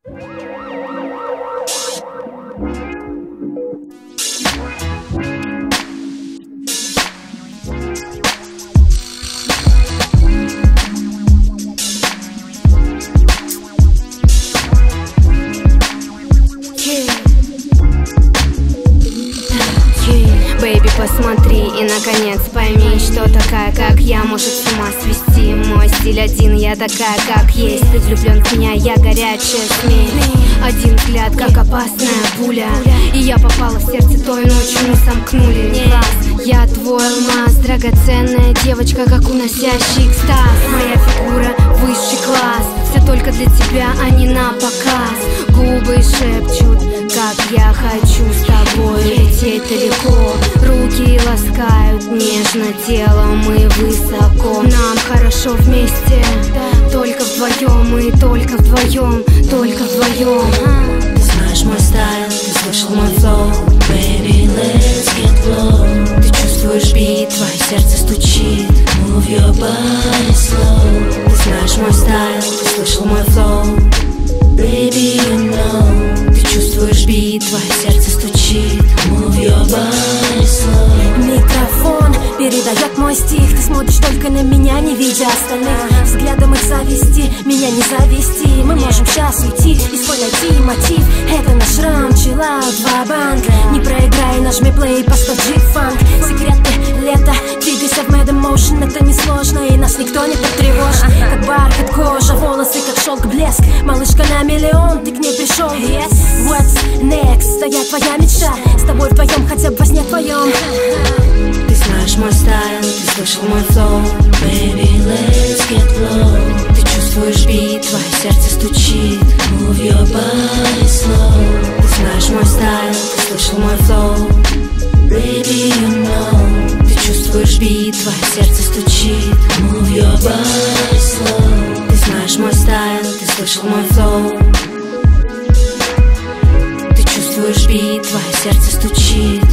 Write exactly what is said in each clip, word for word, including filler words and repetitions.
Бэйби, посмотри и, наконец, пойми, что такая, как я, может с ума свести. Мой стиль один, я такая, как есть. Ты влюблен в меня, я горячая змей. Один взгляд, как опасная пуля, и я попала в сердце той ночью, мы сомкнули глаз. Я твой алмаз, драгоценная девочка, как уносящий экстаз. Моя фигура, высший класс, все только для тебя, а не на показ. Губы шепчут, как я хочу с тобой лететь далеко. Руки ласкают нежно тело, мы высоко. Нам хорошо вместе, только вдвоем, мы только вдвоем, только вдвоем. Ты знаешь мой стайл, ты слышал мой флоу. Baby, let's get low. Ты чувствуешь бит, твое сердце стучит. Move your body slow. Ты знаешь мой стайл, ты слышал мой флоу. Baby, you know. Ты чувствуешь бит, твое сердце стучит. Move your body slow. Микрофон передает мой стих. Ты смотришь только на меня, не видя остальных. Взглядом их завести, меня не завести. Мы можем сейчас уйти и свой найти мотив. Это наш раунд, чиллаут, ва-банк. Не проиграй, нажми плей, поставь джи-фанк. Секреты лета, двигайся в mad emotion. Это несложно и нас никто не потревожит. Как бархат кожа, волосы как шелк, блеск. Малышка на миллион, ты к ней пришел. Yes. What's next? Да я твоя мечта. С тобой вдвоем, хотя бы во сне твоем. Ты знаешь мой стайл, ты слышал мой флоу. Baby, let's get low. Ты чувствуешь бит, твое сердце стучит. Move your body slow. Ты знаешь мой стайл, ты слышал мой флоу. Baby, you know. Ты чувствуешь бит, твое сердце стучит. Move your body slow. Ты знаешь мой стайл, ты слышал мой флоу. Ты чувствуешь бит, твое сердце стучит.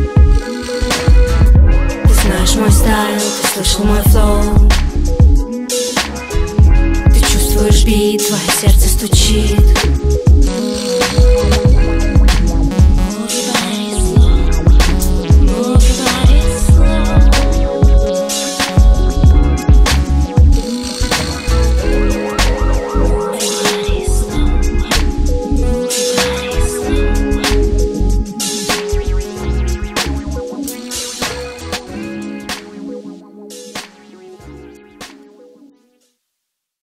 Знаешь мой стайл, ты слышал мой флоу. Ты чувствуешь бит, твое сердце стучит.